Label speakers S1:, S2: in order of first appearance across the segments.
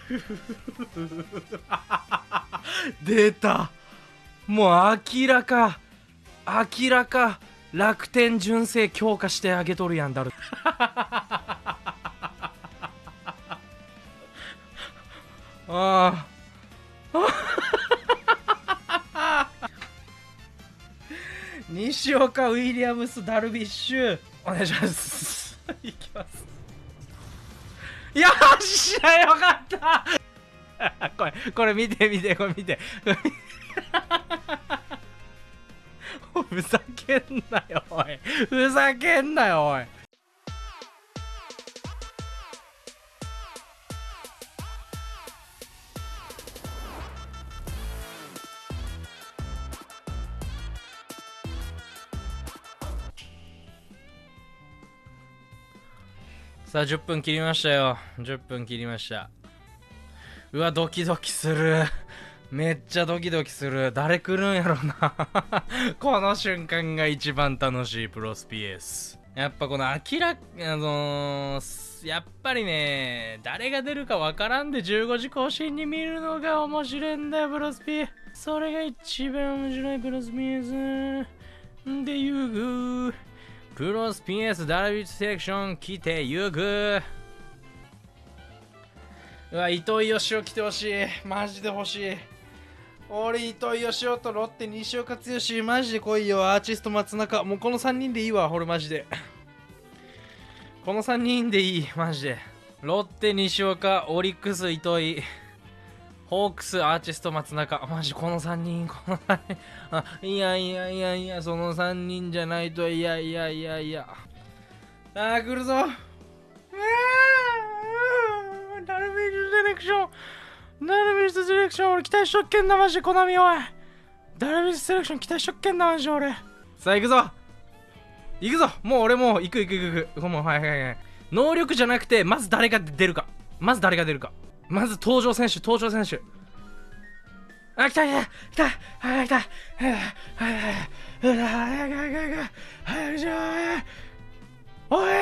S1: 出た。もう明らか楽天純正強化してあげとるやんだる。ああ西岡、ウィリアムス、ダルビッシュ、お願いします。いきます。よっしゃ、よかったこれ見てこれ見てふざけんなよおい、ふざけんなよおい。さあ10分切りましたよ。10分切りました。うわ、ドキドキする。めっちゃドキドキする。誰来るんやろな。この瞬間が一番楽しいプロスピエース。やっぱこのやっぱりね、誰が出るかわからんで15時更新に見るのが面白いんだよ、プロスピ。それが一番面白いプロスピエース。で、ゆぐプロスピエースダルビッシュセレクション来てゆぐ。うわ、糸井嘉男来てほしい。マジで欲しい。俺、糸井嘉男とロッテ西岡剛、マジで来いよ。アーティスト松中。もうこの3人でいいわ、俺マジで。この3人でいい、マジで。ロッテ西岡、オリックス糸井、ホークスアーティスト松中。マジこの3人、この3人。あ、いや、その3人じゃないと、いや。あー、来るぞ。ダルビッシュセレクション、俺期待しとっけんな、マジで、コナミ、おい。ダルビッシュセレクション期待しとっけんな、マジで、俺。さあ、行くぞ。もう俺もう行く。もう、はい。能力じゃなくて、まず誰が出るか。まず登場選手。あ、来た。おい。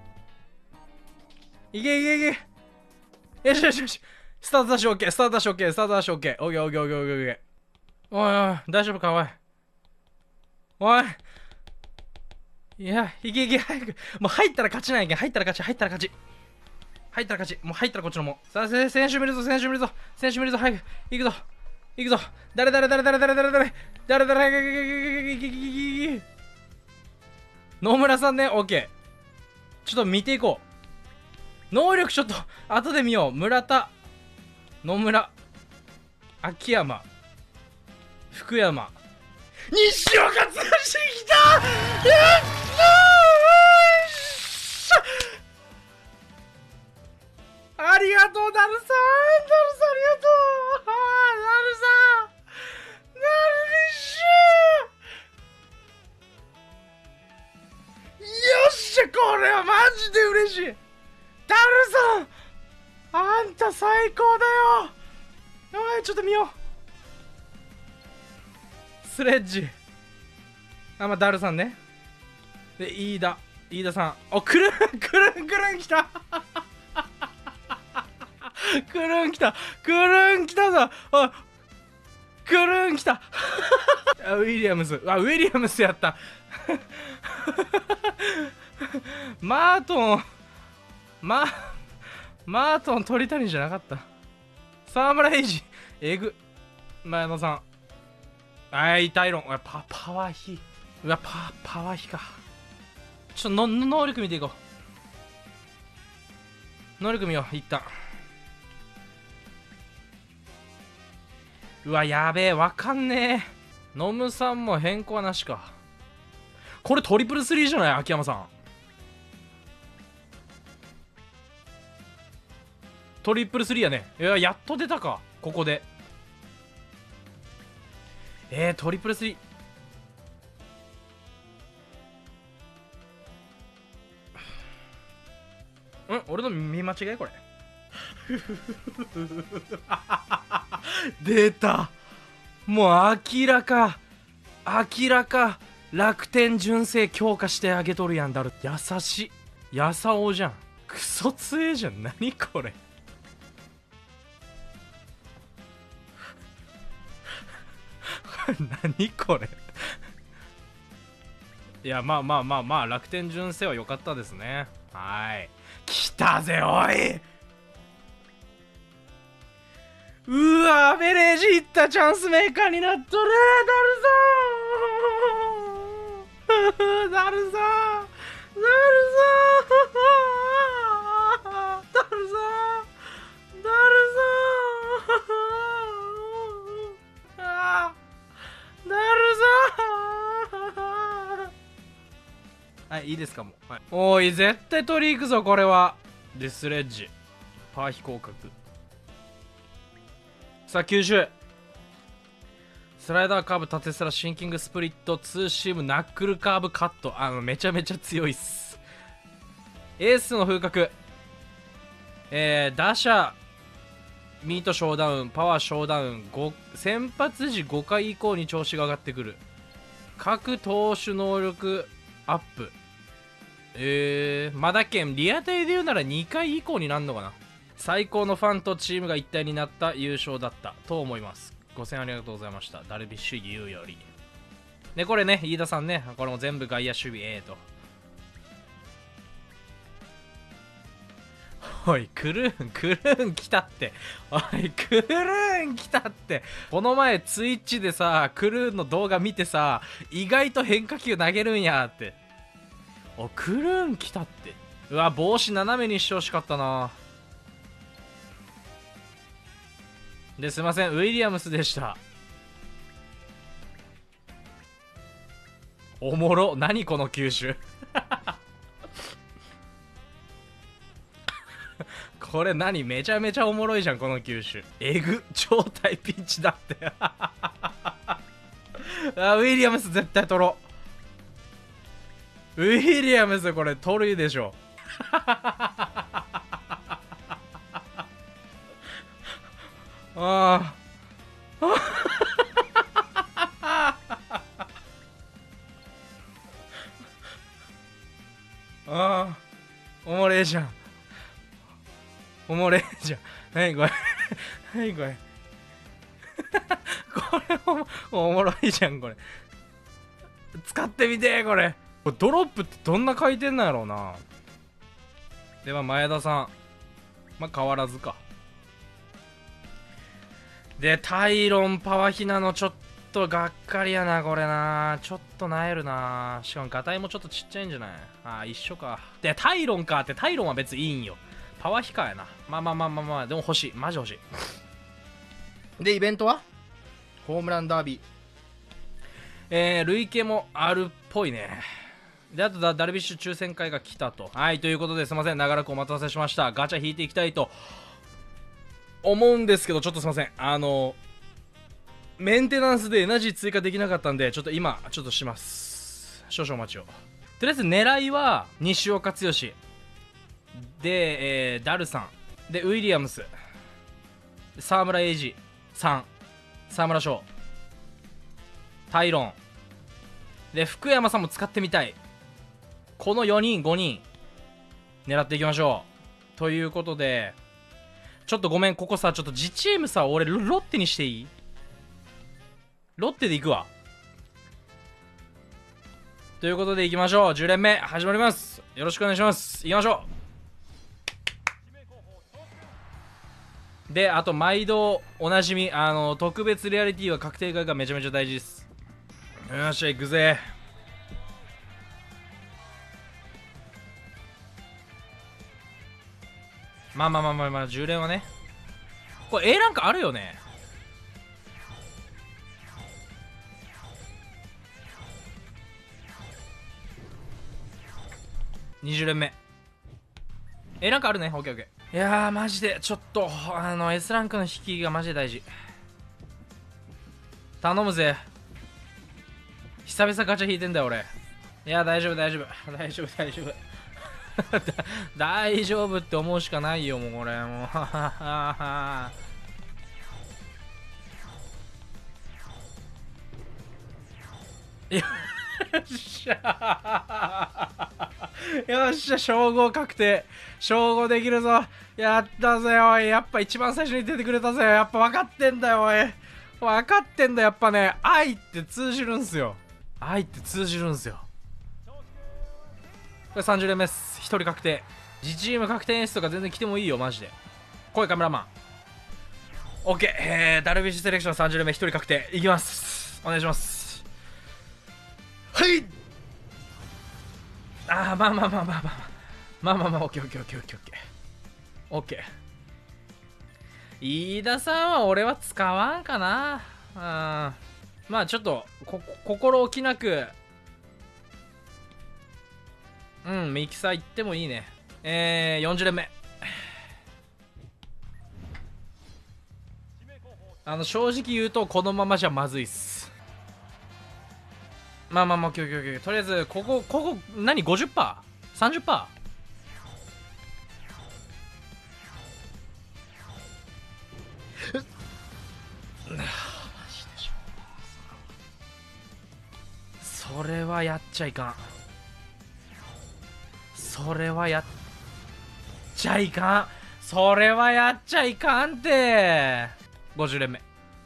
S1: いけ。よし。スタートダッシュオッケー。オッケー。おい、大丈夫か、おい。いや、いけ、早く。もう入ったら勝ちないけん。入ったら勝ち。もう入ったらこっちのもん。さあ、選手見るぞ。早く。行くぞ。誰。野村さんね、オッケー。ちょっと見ていこう。能力ちょっと後で見よう。村田、野村、秋山、福山、西岡剛来た。やったー。ありがとう、ダルさん、ありがとう。ダルさん、ダルビッシュ。よっしゃ、これはマジで嬉しい。ダルさん、あんた最高だよ。ちょっと見よう。スレッジ、まあ、ダルさんね。で、飯田さん。お、くるん来た。くるん来たぞ。くるん来た。ウィリアムスやった。マートン鳥谷じゃなかった。沢村栄治、えぐ。前野さん、タイロン、パワーヒ。うわ、パワーヒか。ちょっと能力見ていこう。能力見よう、一旦。うわ、やべえ、わかんねえ。ノムさんも変更はなしか。これトリプルスリーじゃない、秋山さん。トリプルスリーやね。いや、やっと出たか、ここで。トリプルスリー。俺の見間違いこれ。出た。もう明らか楽天純正強化してあげとるやんだる。優しい。やさおじゃん。クソ強えじゃん。何これ。 何これ。いや、まあまあまあまあ、楽天純正は良かったですね。はい。来たぜ、おい。うわ、アベレージいったチャンスメーカーになっとる。だるさー。だるさー。だるさー。だるさー。だるさー。あー。だるさー。はい、いいですかもう。はい、おい、絶対取り行くぞ、これは。デスレッジ。パー非降格。さあ、吸収。スライダーカーブ、縦スラ、シンキングスプリット、ツーシーム、ナックルカーブ、カット。めちゃめちゃ強いっす。エースの風格。打者、ミートショーダウン、パワーショーダウン、先発時5回以降に調子が上がってくる。各投手能力アップ。まだけん、リアタイで言うなら2回以降になるのかな。最高のファンとチームが一体になった優勝だったと思います。5000ありがとうございました。ダルビッシュ有より。で、これね、飯田さんね、これも全部外野守備 A と。おい、クルーン来たって。おい、クルーン来たって。この前、ツイッチでさ、クルーンの動画見てさ、意外と変化球投げるんやって。お、クルーン来たって。うわ、帽子斜めにしてほしかったな。で、すいません、ウィリアムスでした。おもろ。何この球種。これ何、めちゃめちゃおもろいじゃん、この球種。えぐ。超大ピンチだって。ウィリアムス絶対取ろう。ウィリアムスこれ取るでしょ。ああ、おもれえじゃん。おもれえじゃん。はいこれ。はいこれ。これおもろいじゃん、これ。使ってみてこれ。ドロップってどんな回転なんやろうな。では、前田さん。まあ、変わらずか。で、タイロン、パワヒナのちょっとがっかりやな、これな。ちょっとなえるな。しかも、ガタイもちょっとちっちゃいんじゃない？一緒か。で、タイロンかって、タイロンは別にいいんよ。パワヒカやな。まあ、でも欲しい。マジ欲しい。で、イベントはホームランダービー。累計もあるっぽいね。で、あとダルビッシュ抽選会が来たと。はい、ということで、すいません。長らくお待たせしました。ガチャ引いていきたいと思うんですけど、ちょっとすいません。メンテナンスでエナジー追加できなかったんで、ちょっと今、ちょっとします。少々お待ちを。とりあえず狙いは、西岡剛。で、ダルさん。で、ウィリアムス。沢村栄治さん。沢村翔。タイロン。で、福山さんも使ってみたい。この4人、5人、狙っていきましょう。ということで、ちょっとごめん、ここさ、ちょっと自チームさ、俺、ロッテにしていい？ロッテで行くわ。ということで行きましょう。10連目、始まります。よろしくお願いします。行きましょう。で、あと、毎度おなじみ、特別リアリティは確定外がめちゃめちゃ大事です。よっしゃ、行くぜ。まあ、10連はね。これ A ランクあるよね。20連目。A ランクあるね。オッケーオッケー。いやー、マジで、ちょっと、S ランクの引きがマジで大事。頼むぜ。久々ガチャ引いてんだよ、俺。いや、大丈夫。大丈夫大丈夫って思うしかないよ、もうこれ。もう、よっしゃよっしゃ、称号確定。称号できるぞ。やったぜ、おい。やっぱ一番最初に出てくれたぜ。やっぱ分かってんだよ、おい。 分かってんだ、やっぱね。愛って通じるんすよ。愛って通じるんすよ。これ30連目っす。1人確定。自チーム確定演出とか全然来てもいいよ、マジで。来い、カメラマン。OK。ダルビッシュセレクション30連目1人確定。いきます。お願いします。はい。まあ、オッケー。飯田さんは俺は使わんかな。まあちょっと心置きなくミキサー行ってもいいね。40連目。正直言うとこのままじゃまずいっす。オッケー。とりあえずここ何 50%？30%？ それはやっちゃいかん。それはやっちゃいかんって。50連目。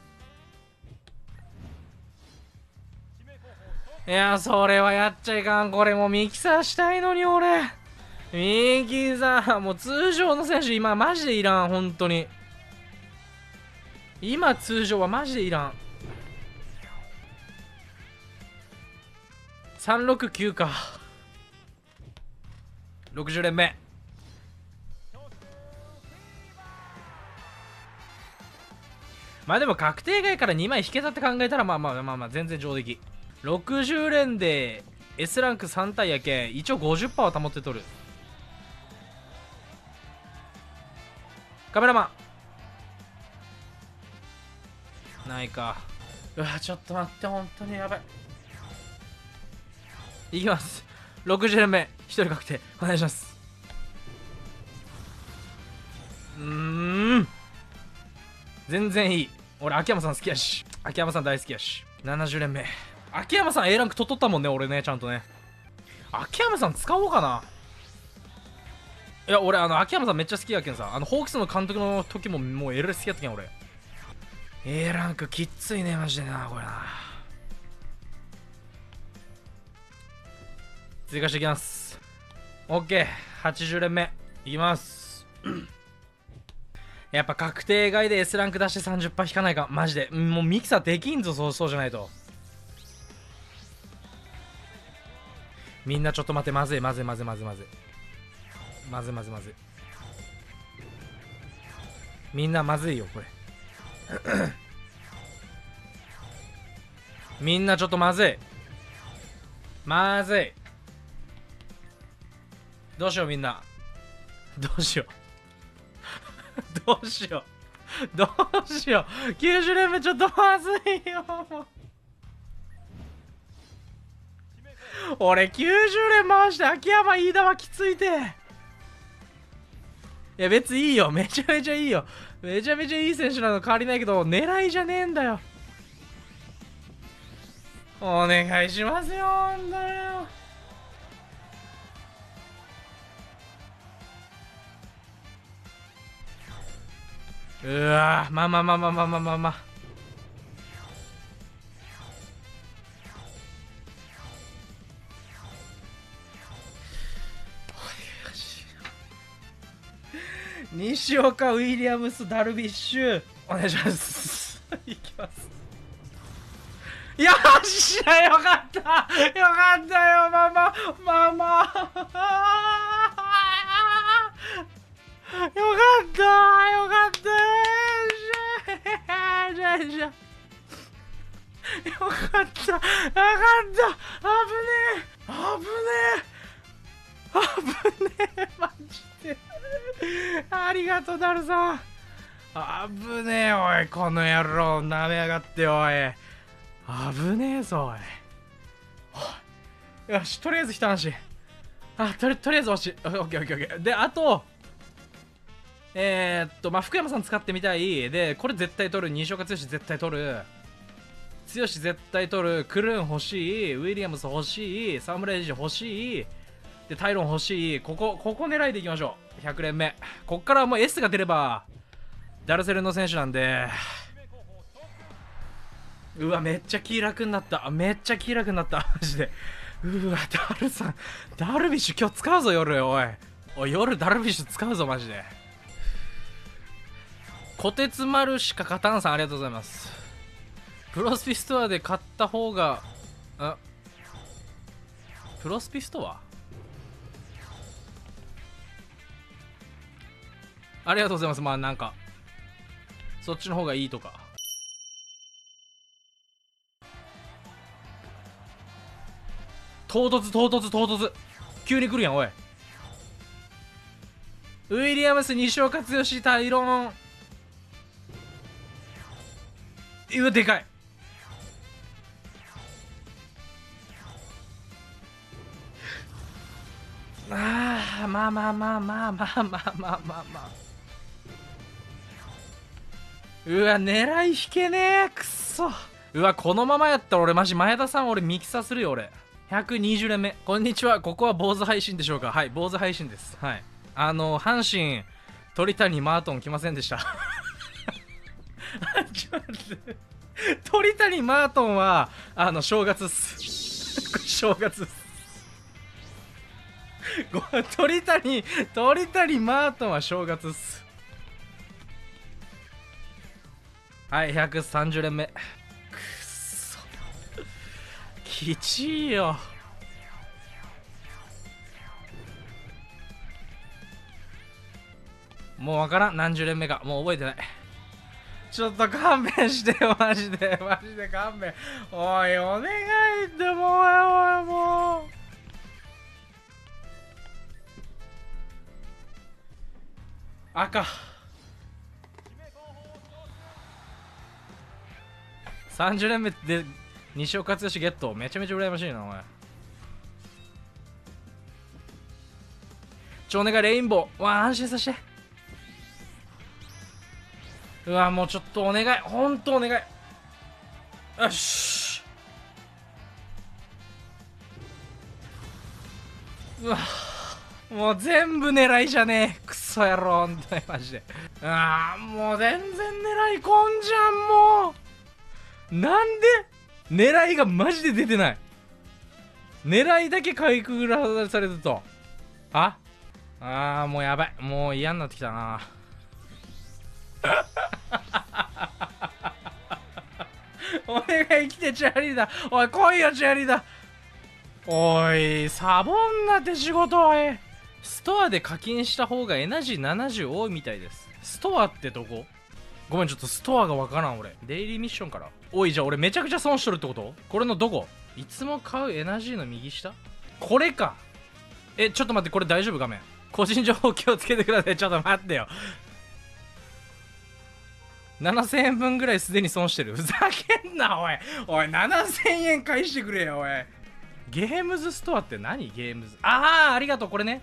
S1: いや、それはやっちゃいかん。これもうミキサーしたいのに俺。ミキサー、もう通常の選手今マジでいらん。本当に今通常はマジでいらん。369か。60連目。まあでも確定外から2枚引けたって考えたらまあ全然上出来。60連で S ランク3体やけん一応 50% は保ってとる。カメラマンないか。うわちょっと待って、本当にやばい。いきます。60連目1人確定お願いします。全然いい。俺秋山さん好きやし、秋山さん大好きやし。70連目。秋山さん A ランク取っとったもんね、俺ね。ちゃんとね。秋山さん使おうかな。いや俺秋山さんめっちゃ好きやけんさ。ホークスの監督の時ももう L 好きやったけん俺。 A ランクきっついねマジでな。これな追加していきます。 OK80 連目いきますやっぱ確定外で S ランク出して 30% 引かないか。マジでもうミキサーできんぞ。そうじゃないと。みんなちょっと待って。まずいみんなまずいよこれみんなちょっとまずいどうしようみんな。どうしよう90連目ちょっとまずいよ俺90連回して秋山飯田はきついて。いや別にいいよ。めちゃめちゃいいよ。めちゃめちゃいい選手なの変わりないけど狙いじゃねえんだよ。お願いしますよ。なんだよ。うわまあ西岡、ウィリアムス、ダルビッシュお願いしますいきます。よっしゃよかったよママよかった危ねえマジでありがとうダルさん。危ねえおいこの野郎なめやがっておい。危ねえぞおい。よしとりあえず一安心。とりあえず欲しい。オッケーであと福山さん使ってみたい。でこれ絶対取る。西岡剛絶対取る。剛絶対取る。クルーン欲しい。ウィリアムス欲しい。サムライジ欲しい。でタイロン欲しい。ここ狙いでいきましょう。100連目こっからもう S が出ればダルセルの選手なんでうわ、めっちゃ気楽になった。めっちゃ気楽になった。マジで。うわ、ダルさん。ダルビッシュ今日使うぞ、夜。おい。おい、夜ダルビッシュ使うぞ、マジで。小鉄丸しか勝たんさん、ありがとうございます。プロスピストアで買った方が、プロスピストアありがとうございます。まあなんか、そっちの方がいいとか。唐突。急に来るやん、おい。ウィリアムス、西岡剛、タイロン。うわ、でかい。まあ。うわ、狙い引けねえ。くっそ。うわ、このままやったら俺マジ前田さん俺ミキサするよ俺。120連目。こんにちは。ここは坊主配信でしょうか。はい、坊主配信です。はい。阪神、鳥谷マートン来ませんでした。ちょっと待って。鳥谷マートンは、正月っす。正月っす。鳥谷マートンは正月っす。はい、130連目。くっそ。きちいよ。もうわからん。何十連目か。もう覚えてない。ちょっと勘弁してよ、マジで。マジで勘弁。おい、お願いって、もう。赤。30連目で西岡剛ゲット。めちゃめちゃ羨ましいな、お前。お願い、レインボー。わあ、安心させて。うわ、もうちょっとお願い。ほんとお願い。よし。うわ、もう全部狙いじゃねえ。クソ野郎、ほんとにマジで。ああ、もう全然狙いこんじゃん、もう。なんで狙いがマジで出てない。狙いだけかいくぐらされると。ああー、もうやばい。もう嫌になってきたな。お願い来て、チャリーだ。おい、来いよ、チャリーだ。おい、サボんなって仕事。おい、ストアで課金した方がエナジー70多いみたいです。ストアってどこ？ごめん、ちょっとストアがわからん俺。デイリーミッションから。おい、じゃあ俺めちゃくちゃ損しとるってこと？これのどこ？いつも買うエナジーの右下？これか。ちょっと待って、これ大丈夫？画面個人情報気をつけてください。ちょっと待ってよ。7000円分ぐらいすでに損してる。ふざけんな、おい。おい、7000円返してくれよ、おい。ゲームズストアって何？ゲームズ。ありがとう、これね。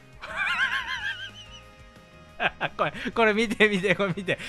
S1: これ見て、これ見て。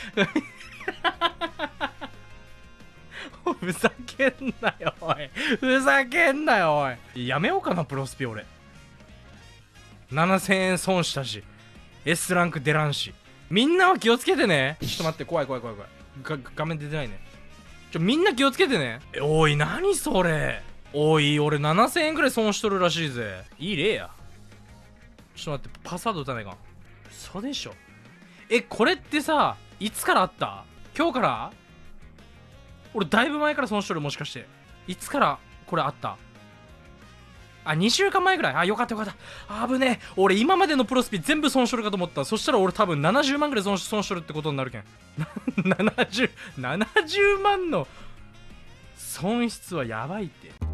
S1: ふざけんなよ、おい。ふざけんなよ、おい。やめようかな、プロスピ俺。7000円損したし、S ランク出らんし。みんなは気をつけてね。ちょっと待って、怖い。画面出てないね。みんな気をつけてね。おい、何それ。おい、俺7000円くらい損しとるらしいぜ。いい例や。ちょっと待って、パスワード打たないかん。そうでしょ。これってさ、いつからあった？今日から？俺だいぶ前から損しとる、もしかして。いつからこれあった？2週間前ぐらい。よかった。危ねえ。俺今までのプロスピ全部損しとるかと思った。そしたら俺多分70万ぐらい損しとるってことになるけん。70万の損失はやばいって。